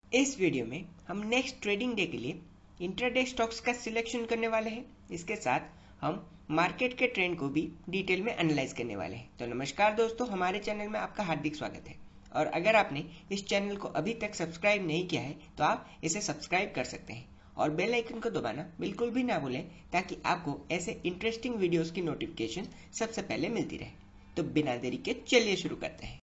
इस वीडियो में हम नेक्स्ट ट्रेडिंग डे के लिए इंट्राडे स्टॉक्स का सिलेक्शन करने वाले हैं। इसके साथ हम मार्केट के ट्रेंड को भी डिटेल में एनालाइज करने वाले हैं। तो नमस्कार दोस्तों, हमारे चैनल में आपका हार्दिक स्वागत है। और अगर आपने इस चैनल को अभी तक सब्सक्राइब नहीं किया है तो आप इसे सब्सक्राइब कर सकते हैं और बेल आइकन को दबाना बिल्कुल भी ना भूलें, ताकि आपको ऐसे इंटरेस्टिंग वीडियोस की नोटिफिकेशन सबसे पहले मिलती रहे। तो बिना देरी के चलिए शुरू करते हैं।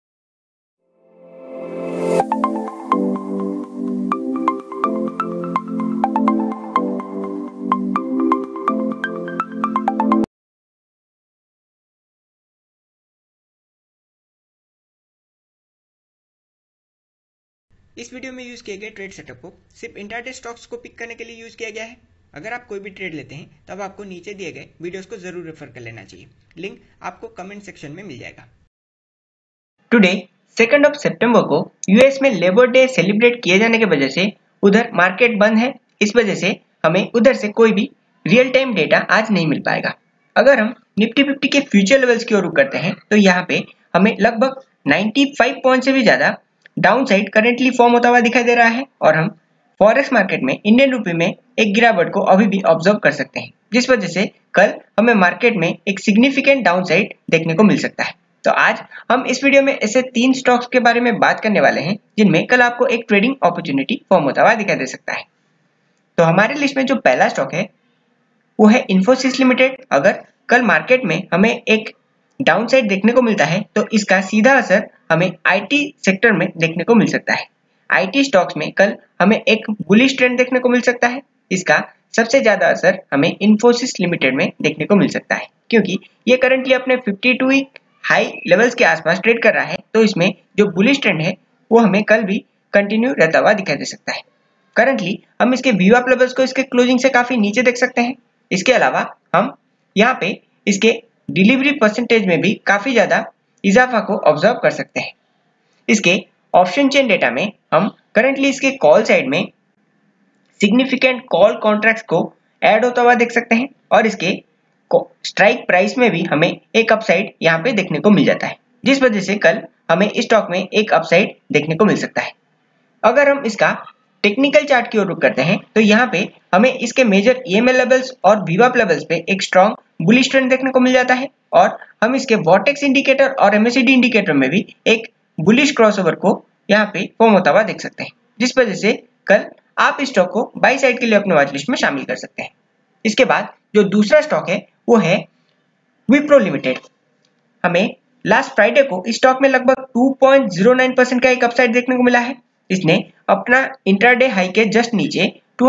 इस वीडियो में यूज किए गए ट्रेड सेटअप को सिर्फ इंट्राडे स्टॉक्स को पिक करने के लिए यूज किया गया है। अगर आप कोई भी ट्रेड लेते हैं तब आपको नीचे दिए गए वीडियोस को जरूर रेफर कर लेना चाहिए। लिंक आपको कमेंट सेक्शन में मिल जाएगा। टुडे 2 सितंबर को यूएस में लेबर डे सेलिब्रेट किए जाने की वजह से उधर मार्केट बंद है। इस वजह से हमें उधर से कोई भी रियल टाइम डेटा आज नहीं मिल पाएगा। अगर हम निफ्टी 50 के फ्यूचर लेवल्स की ओर रुख करते हैं तो यहाँ पे हमें लगभग 95 पॉइंट से भी ज्यादा डाउन साइड करेंटली फॉर्म होता हुआ दिखाई दे रहा है और हम फॉरेक्स मार्केट में इंडियन रुपए में एक गिरावट को अभी भी ऑब्जर्व कर सकते हैं, जिस वजह से कल हमें मार्केट में एक सिग्निफिकेंट डाउन साइड देखने को मिल सकता है। तो आज हम इस वीडियो में ऐसे 3 स्टॉक्स के बारे में बात करने वाले हैं जिनमें कल आपको एक ट्रेडिंग अपॉर्चुनिटी फॉर्म होता हुआ दिखाई दे सकता है। तो हमारे लिस्ट में जो पहला स्टॉक है वो है इन्फोसिस लिमिटेड। अगर कल मार्केट में हमें एक डाउन साइड देखने को मिलता है तो इसका सीधा असर हमें आईटी सेक्टर में देखने को मिल सकता है। आईटी स्टॉक्स में कल हमें एक बुलिश ट्रेंड देखने को मिल सकता है। इसका सबसे ज्यादा असर हमें इन्फोसिस लिमिटेड में देखने को मिल सकता है, क्योंकि ये करंटली अपने 52 वीक हाई लेवल्स के आसपास ट्रेड कर रहा है। तो इसमें जो बुलिश ट्रेंड है वो हमें कल भी कंटिन्यू रहता हुआ दिखाई दे सकता है। करंटली हम इसके वीवअप लेवल्स को इसके क्लोजिंग से काफी नीचे देख सकते हैं। इसके अलावा हम यहाँ पे इसके डिलीवरी परसेंटेज में भी काफी ज्यादा इजाफा को ऑब्जर्व कर सकते हैं। इसके ऑप्शन चेन डेटा में हम करंटली इसके कॉल साइड में सिग्निफिकेंट कॉल कॉन्ट्रैक्ट्स को ऐड होता हुआ देख सकते हैं और इसके स्ट्राइक प्राइस में भी हमें एक अपसाइड यहाँ पे देखने को मिल जाता है, जिस वजह से कल हमें इस स्टॉक में एक अपसाइड देखने को मिल सकता है। अगर हम इसका टेक्निकल चार्ट की ओर रुख करते हैं तो यहाँ पे हमें इसके मेजर ईएमएल लेवल्स और वीवअप लेवल्स पे एक स्ट्रॉन्ग बुलिश ट्रेंड देखने को मिल जाता है और हम इसके वॉटेक्स इंडिकेटर और एमएसीडी इंडिकेटर में भी एक बुलिश क्रॉसओवर को यहाँ पे फॉर्म होता हुआ देख सकते हैं, जिस वजह से कल आप इस स्टॉक को बाई साइड के लिए अपने वॉच लिस्ट में शामिल कर सकते हैं। इसके बाद जो दूसरा स्टॉक है वो है विप्रो लिमिटेड। हमें लास्ट फ्राइडे को इस स्टॉक में लगभग 2.09% का एक अपसाइड देखने को मिला है। इसने अपना इंट्राडे हाई के जस्ट नीचे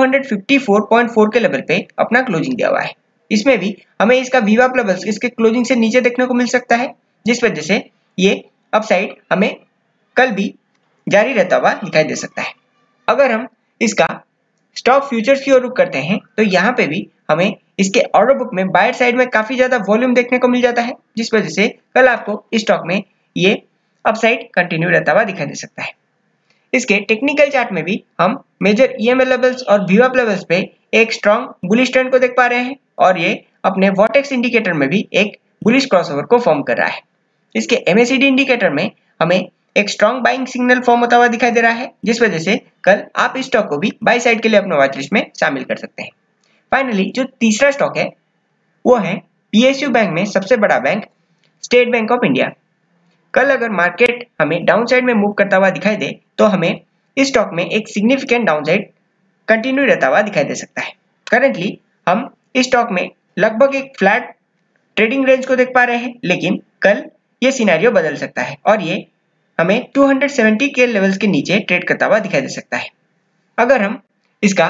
254.4 के लेवल पे अपना क्लोजिंग दिया हुआ है। इसमें भी हमें इसका वीवअप लेवल्स इसके क्लोजिंग से नीचे देखने को मिल सकता है, जिस वजह से ये अपसाइड हमें कल भी जारी रहता हुआ दिखाई दे सकता है। अगर हम इसका स्टॉक फ्यूचर्स की ओर रुख करते हैं तो यहाँ पे भी हमें इसके ऑर्डर बुक में बायर साइड में काफी ज्यादा वॉल्यूम देखने को मिल जाता है, जिस वजह से कल आपको इस स्टॉक में ये अपसाइड कंटिन्यू रहता हुआ दिखाई दे सकता है। इसके टेक्निकल चार्ट में भी हम मेजर ईएमएल लेवल्स और वीवअप लेवल्स पे एक स्ट्रॉन्ग बुलिश ट्रेंड को देख पा रहे हैं और ये अपने वॉटेक्स इंडिकेटर में भी एक बुलिश क्रॉसओवर को फॉर्म कर रहा है। इसके एमएसीडी इंडिकेटर में हमें एक स्ट्रॉन्ग बाइंग सिग्नल फॉर्म होता हुआ दिखाई दे रहा है, जिस वजह से कल आप इस स्टॉक को भी बाई साइड के लिए अपने वॉच लिस्ट में शामिल कर सकते हैं। फाइनली जो तीसरा स्टॉक है वो है पीएसयू बैंक में सबसे बड़ा bank state bank of India. कल अगर मार्केट हमें डाउन साइड में मूव करता हुआ दिखाई दे तो हमें इस स्टॉक में एक सिग्निफिकेंट डाउन साइड कंटिन्यू रहता हुआ दिखाई दे सकता है। करंटली हम इस स्टॉक में लगभग एक फ्लैट ट्रेडिंग रेंज को देख पा रहे हैं, लेकिन कल ये सिनेरियो बदल सकता है और ये हमें 270 के लेवल्स के नीचे ट्रेड करता हुआ दिखाई दे सकता है। अगर हम इसका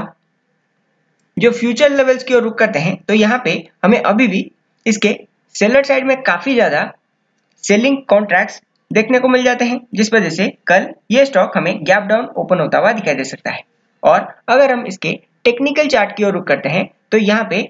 जो फ्यूचर लेवल्स की ओर रुख करते हैं तो यहाँ पे हमें अभी भी इसके सेलर साइड में काफी ज्यादा सेलिंग कॉन्ट्रैक्ट्स देखने को मिल जाते हैं, जिस वजह से कल ये स्टॉक हमें गैप डाउन ओपन होता हुआ दिखाई दे सकता है। और अगर हम इसके टेक्निकल चार्ट की ओर रुख करते हैं तो यहाँ पे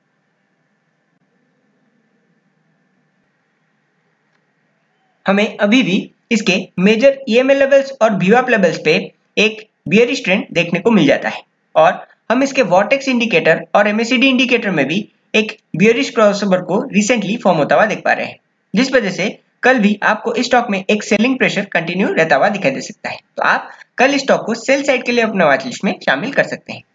हमें अभी भी इसके मेजर ईएमएल लेवल्स और वीवअप लेवल्स पे एक बियरिश ट्रेंड देखने को मिल जाता है और हम इसके वॉटेक्स इंडिकेटर और एमएसीडी इंडिकेटर में भी एक बियरिश क्रॉसओवर को रिसेंटली फॉर्म होता हुआ देख पा रहे हैं, जिस वजह से कल भी आपको इस स्टॉक में एक सेलिंग प्रेशर कंटिन्यू रहता हुआ दिखाई दे सकता है, तो आप कल इस स्टॉक को सेल साइड के लिए अपने वॉच लिस्ट में शामिल कर सकते हैं।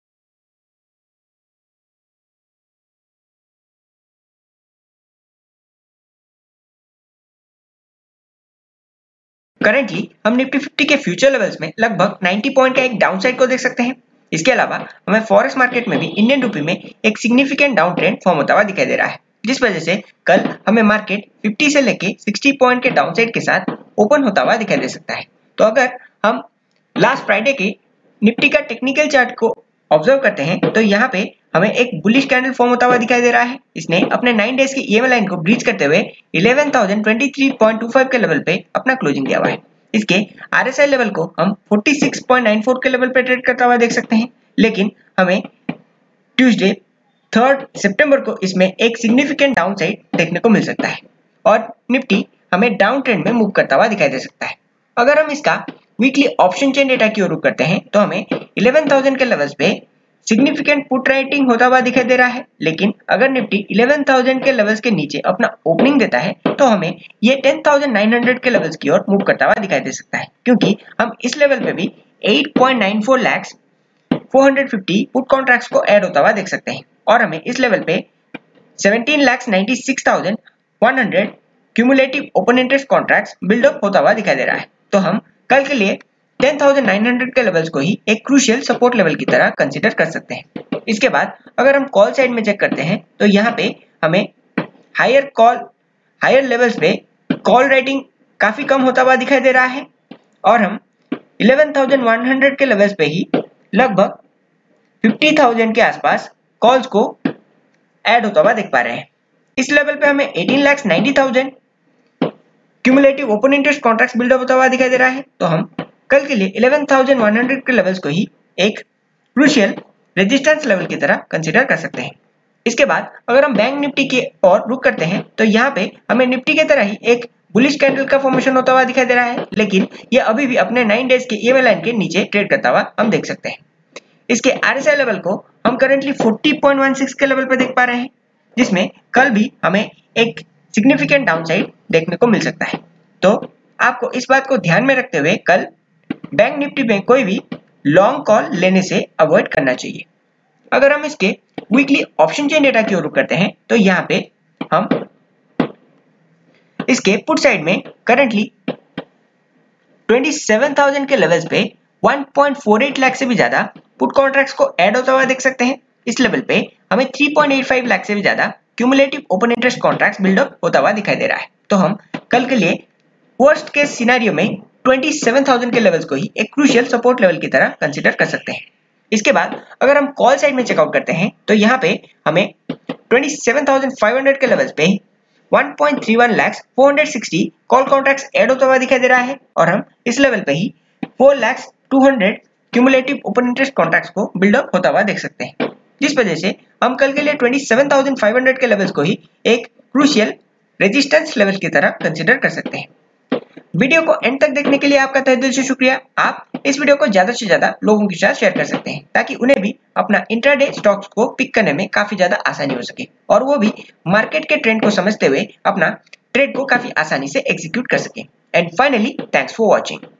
करेंटली हम निफ्टी 50 के फ्यूचर लेवल्स में लगभग 90 पॉइंट का एक डाउनसाइड को देख सकते हैं। इसके अलावा हमें फॉरेक्स मार्केट में भी इंडियन रूपी में एक सिग्निफिकेंट डाउन ट्रेंड फॉर्म होता हुआ दिखाई दे रहा है, जिस वजह से कल हमें मार्केट 50 से लेके 60 पॉइंट के डाउनसाइड के साथ ओपन होता हुआ दिखाई दे सकता है। तो अगर हम लास्ट फ्राइडे के निफ्टी का टेक्निकल चार्ट को ऑब्जर्व करते हैं तो यहाँ पे हमें एक बुलिश कैंडल फॉर्म होता हुआ दिखाई दे रहा है। इसने अपने 9 डेज की ईएमए लाइन को ब्रीच करते हुए 11,023.25 के लेवल पे अपना क्लोजिंग दिया हुआ है। इसके आरएसआई लेवल को हम 46.94 के लेवल पे ट्रेड करता हुआ देख सकते हैं, लेकिन हमें ट्यूसडे 3 सितंबर को इसमें एक सिग्निफिकेंट डाउनसाइड देखने को मिल सकता है और निफ्टी हमें डाउन ट्रेंड में मूव करता हुआ दिखाई दे सकता है। अगर हम इसका वीकली ऑप्शन चेन डेटा की ओर रुख करते हैं तो हमें 11,000 के लेवल्स पे सिग्निफिकेंट पुट राइटिंग होता हुआ दिखाई दे रहा है, लेकिन अगर निफ्टी 11,000 के लेवल्स के नीचे अपना ओपनिंग देता है तो हमें ये 10,900 के लेवल्स की ओर मूव करता हुआ दिखाई दे सकता है, क्योंकि हम इस लेवल पे भी 8.94 लाख 450 पुट कॉन्ट्रैक्ट्स को ऐड होता हुआ देख सकते हैं और हमें इस लेवल पे 17,96,100 cumulative open interest contracts buildup होता हुआ दिखाई दे रहा है। तो हम कल के लिए 10,900 के लेवल्स को ही एक क्रूशियल सपोर्ट लेवल की तरह कंसीडर कर सकते हैं। इसके बाद अगर हम कॉल साइड में चेक करते हैं तो यहाँ पे हमें हायर लेवल्स पे कॉल राइटिंग काफी कम होता हुआ दिखाई दे रहा है और हम 11,100 के लेवल्स पे ही लगभग 50,000 के आसपास कॉल्स को ऐड होता हुआ देख पा रहे हैं। इस लेवल पे हमें 18,90,000 cumulative open interest contracts buildup होता हुआ दिखाई दे रहा है। तो हम कल के लिए 11,100 के लेवल्स को ही एक क्रूशियल रेजिस्टेंस लेवल की तरह कंसीडर कर सकते हैं। इसके बाद अगर हम बैंक निफ्टी की ओर रुख करते हैं तो यहाँ पे हमें निफ्टी की तरह ही एक बुलिश कैंडल का फॉर्मेशन होता हुआ दिखाई दे रहा है, लेकिन ये अभी भी अपने 9 डेज के ईएमए लाइन के नीचे ट्रेड करता हुआ हम देख सकते हैं। इसके आरएसआई लेवल को हम करंटली 40.16 के लेवल पे देख पा रहे हैं, जिसमें कल भी हमें एक सिग्निफिकेंट डाउनसाइड देखने को मिल सकता है। तो आपको इस बात को ध्यान में रखते हुए कल बैंक निफ्टी में कोई भी लॉन्ग कॉल लेने से अवॉइड करना चाहिए। अगर हम इसके वीकली ऑप्शन चेन डेटा की ओर रुख करते हैं तो यहाँ पे हम इसके पुट साइड में करंटली 27,000 के लेवल्स पे 1.48 लाख से भी ज्यादा पुट कॉन्ट्रैक्ट्स को ऐड होता हुआ देख सकते हैं। इस लेवल पे हमें 3.85 लाख से भी ज्यादा cumulative open interest contracts buildup होता हुआ दिखाई दे रहा है। तो हम कल के लिए वर्स्ट केस सिनेरियो में 27,000 के लेवल्स को ही एक क्रूशियल सपोर्ट लेवल की तरह कंसीडर कर सकते हैं। इसके बाद अगर हम कॉल साइड में चेकआउट करते हैं तो यहाँ पे हमें 27,500 के लेवल्स पे 1.31 लाख 460 कॉल कॉन्ट्रैक्ट्स ऐड होता हुआ दिखाई दे रहा है और हम इस लेवल पे ही 4,200 क्यूमुलेटिव ओपन इंटरेस्ट कॉन्ट्रैक्ट्स को बिल्डअप होता हुआ देख सकते हैं, जिस वजह से हम कल के लिए 27,500 के लेवल्स को ही एक क्रूशियल रेजिस्टेंस लेवल की तरह कंसीडर कर सकते हैं। वीडियो को एंड तक देखने के लिए आपका तहे दिल से शुक्रिया। आप इस वीडियो को ज्यादा से ज्यादा लोगों के साथ शेयर कर सकते हैं ताकि उन्हें भी अपना इंट्राडे स्टॉक्स को पिक करने में काफी ज्यादा आसानी हो सके और वो भी मार्केट के ट्रेंड को समझते हुए अपना ट्रेड को काफी आसानी से एग्जीक्यूट कर सके। And finally thanks for watching.